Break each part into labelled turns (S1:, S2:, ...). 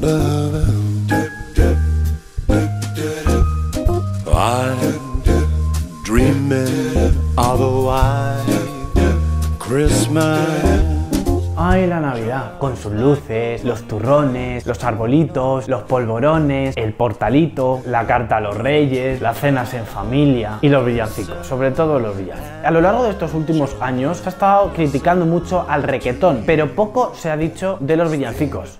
S1: dreaming of a white Christmas.
S2: Ay, la Navidad, con sus luces, los turrones, los arbolitos, los polvorones, el portalito, la carta a los reyes, las cenas en familia y los villancicos, sobre todo los villancicos. A lo largo de estos últimos años se ha estado criticando mucho al requetón, pero poco se ha dicho de los villancicos.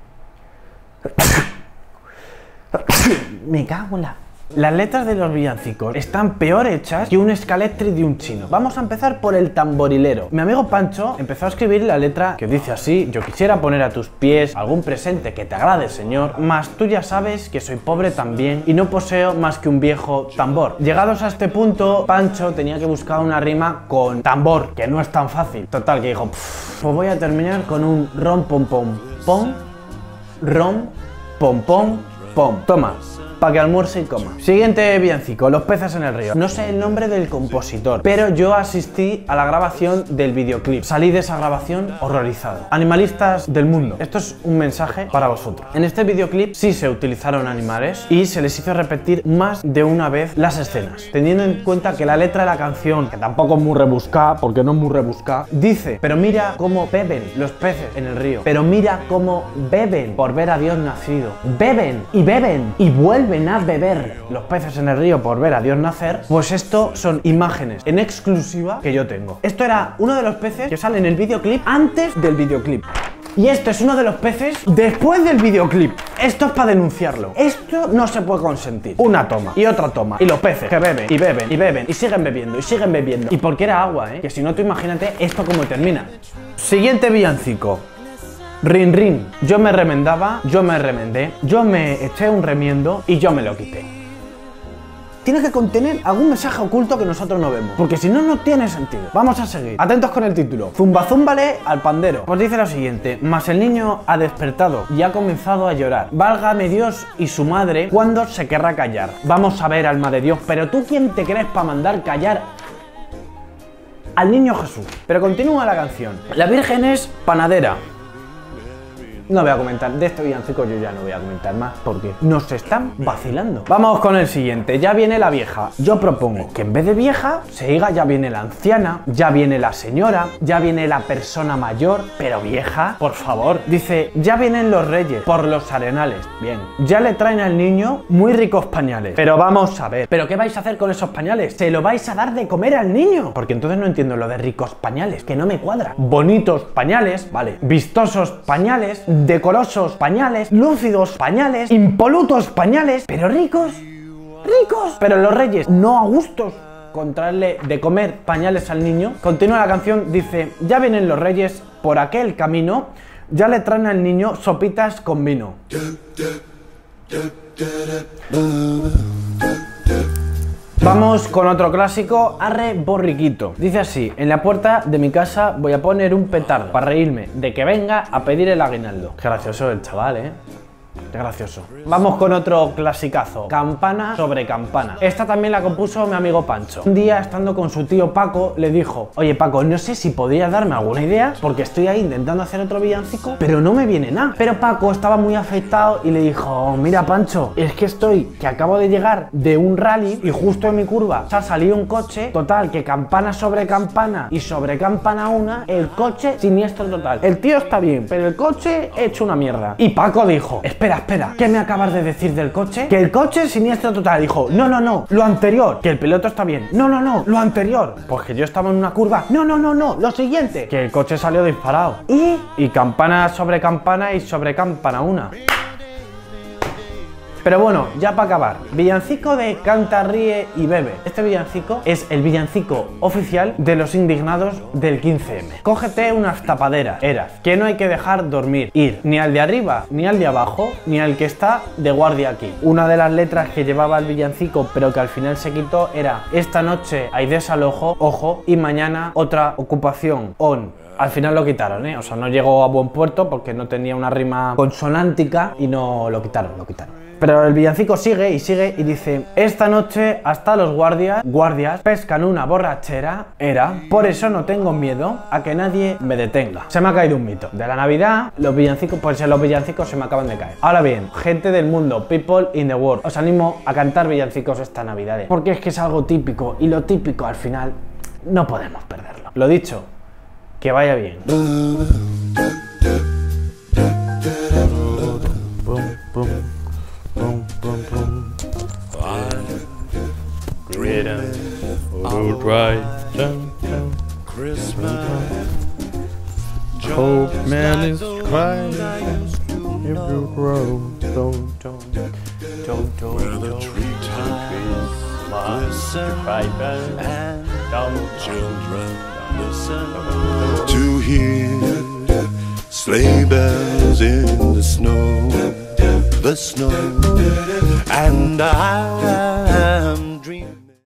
S2: Me cago en la... Las letras de los villancicos están peor hechas que un escaletri de un chino. Vamos a empezar por el tamborilero. Mi amigo Pancho empezó a escribir la letra que dice así: yo quisiera poner a tus pies algún presente que te agrade, señor, mas tú ya sabes que soy pobre también y no poseo más que un viejo tambor. Llegados a este punto, Pancho tenía que buscar una rima con tambor, que no es tan fácil. Total, que dijo, pues voy a terminar con un rom pom pom pom, rom pom pom pom. Toma, para que almuerce y coma. Siguiente villancico, Los peces en el río. No sé el nombre del compositor, pero yo asistí a la grabación del videoclip. Salí de esa grabación horrorizado. Animalistas del mundo, esto es un mensaje para vosotros. En este videoclip sí se utilizaron animales y se les hizo repetir más de una vez las escenas, teniendo en cuenta que la letra de la canción, que tampoco es muy rebuscada, porque no es muy rebuscada, dice: pero mira cómo beben los peces en el río, pero mira cómo beben por ver a Dios nacido. Beben y vuelven a beber los peces en el río por ver a Dios nacer. Pues esto son imágenes en exclusiva que yo tengo. Esto era uno de los peces que sale en el videoclip antes del videoclip. Y esto es uno de los peces después del videoclip. Esto es para denunciarlo. Esto no se puede consentir. Una toma y otra toma. Y los peces que beben y beben y beben y siguen bebiendo y siguen bebiendo. Y porque era agua, que si no, tú imagínate esto cómo termina. Siguiente villancico. Rin rin, yo me remendaba, yo me remendé, yo me eché un remiendo y yo me lo quité. Tiene que contener algún mensaje oculto que nosotros no vemos, porque si no, no tiene sentido. Vamos a seguir. Atentos con el título. Zumba zúmbale al pandero. Pues dice lo siguiente: mas el niño ha despertado y ha comenzado a llorar. Válgame Dios y su madre, ¿cuándo se querrá callar? Vamos a ver, alma de Dios, pero tú ¿quién te crees para mandar callar al niño Jesús? Pero continúa la canción. La Virgen es panadera. No voy a comentar, de este villancico yo ya no voy a comentar más porque nos están vacilando. Vamos con el siguiente, ya viene la vieja. Yo propongo que en vez de vieja se diga ya viene la anciana, ya viene la señora, ya viene la persona mayor, pero vieja, por favor. Dice, ya vienen los reyes por los arenales. Bien, ya le traen al niño muy ricos pañales. Pero vamos a ver, ¿pero qué vais a hacer con esos pañales? ¿Se lo vais a dar de comer al niño? Porque entonces no entiendo lo de ricos pañales, que no me cuadra. Bonitos pañales, vale. Vistosos pañales, decorosos pañales, lúcidos pañales, impolutos pañales, pero ricos, pero los reyes no a gustos con traerle de comer pañales al niño. Continúa la canción, dice, ya vienen los reyes por aquel camino, ya le traen al niño sopitas con vino. Vamos con otro clásico, Arre borriquito. Dice así, en la puerta de mi casa voy a poner un petardo para reírme de que venga a pedir el aguinaldo. Qué gracioso el chaval, Qué gracioso. Vamos con otro clasicazo, Campana sobre campana. Esta también la compuso mi amigo Pancho. Un día, estando con su tío Paco, le dijo, oye Paco, no sé si podrías darme alguna idea, porque estoy ahí intentando hacer otro villancico, pero no me viene nada. Pero Paco estaba muy afectado y le dijo, mira Pancho, es que acabo de llegar de un rally y justo en mi curva se ha salido un coche, total, que campana sobre campana y sobre campana una, el coche siniestro total. El tío está bien, pero el coche hecho una mierda. Y Paco dijo, espera, ¿qué me acabas de decir del coche? Que el coche es siniestro total. Dijo, no, lo anterior. Que el piloto está bien. No, lo anterior. Pues que yo estaba en una curva. No, lo siguiente. Que el coche salió disparado. Y campana sobre campana y sobre campana una. Pero bueno, ya para acabar, villancico de Canta, ríe y bebe. Este villancico es el villancico oficial de los indignados del 15M. Cógete unas tapaderas, que no hay que dejar dormir, ir ni al de arriba, ni al de abajo, ni al que está de guardia aquí. Una de las letras que llevaba el villancico, pero que al final se quitó, era esta noche hay desalojo, ojo, y mañana otra ocupación, on. Al final lo quitaron, O sea, no llegó a buen puerto porque no tenía una rima consonántica y no lo quitaron. Pero el villancico sigue y dice: esta noche hasta los guardias pescan una borrachera, por eso no tengo miedo a que nadie me detenga. Se me ha caído un mito. De la Navidad, los villancicos, pues los villancicos se me acaban de caer. Ahora bien, gente del mundo, people in the world, os animo a cantar villancicos esta Navidad, porque es que es algo típico, y lo típico al final no podemos perderlo. Lo dicho, que vaya bien.
S1: Christmas.
S3: Old man is crying if you grow.
S1: Where the treetops glisten and children listen to hear sleigh bells in the snow, and I am dreaming.